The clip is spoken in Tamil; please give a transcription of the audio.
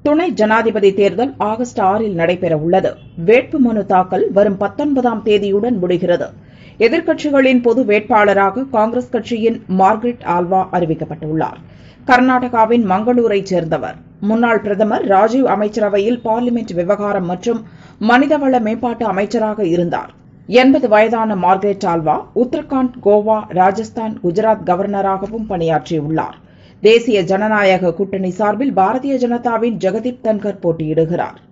துணை ஜனாதிபதி தேர்தல் ஆகஸ்ட் 6இல் நடைபெறவுள்ளது. வேட்புமனு தாக்கல் வரும் 19ஆம் தேதியுடன் முடிகிறது. எதிர்க்கட்சிகளின் பொது வேட்பாளராக காங்கிரஸ் கட்சியின் மார்கரெட் ஆல்வா அறிவிக்கப்பட்டுள்ளார். கர்நாடகாவின் மங்களூரைச் சேர்ந்தவர். முன்னாள் பிரதமர் ராஜீவ் அமைச்சரவையில் பார்லிமெண்ட் விவகாரம் மற்றும் மனிதவள மேம்பாட்டு அமைச்சராக இருந்தார். 80 வயதான மார்கரெட் ஆல்வா உத்தரகாண்ட், கோவா, ராஜஸ்தான், குஜராத் கவர்னராகவும் பணியாற்றியுள்ளார். தேசிய ஜனநாயக கூட்டணி சார்பில் பாரதிய ஜனதாவின் ஜெகதீப் தன்கர் போட்டியிடுகிறார்.